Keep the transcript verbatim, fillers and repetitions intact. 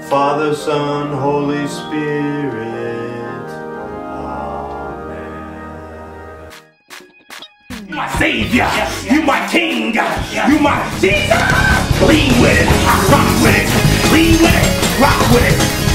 Father, Son, Holy Spirit. Amen. My Savior, you my King, you my Jesus. Lean with it, rock with it, lean with it, rock with it.